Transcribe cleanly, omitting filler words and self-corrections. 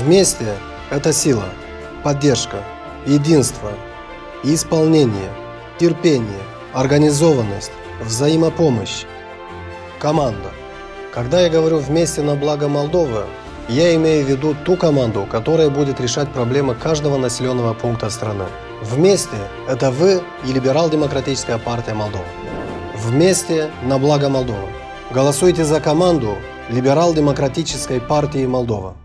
Вместе – это сила, поддержка, единство, исполнение, терпение, организованность, взаимопомощь, команда. Когда я говорю «вместе на благо Молдовы», я имею в виду ту команду, которая будет решать проблемы каждого населенного пункта страны. Вместе – это вы и Либерал-демократическая партия Молдовы. Вместе на благо Молдовы. Голосуйте за команду Либерал-демократической партии Молдова.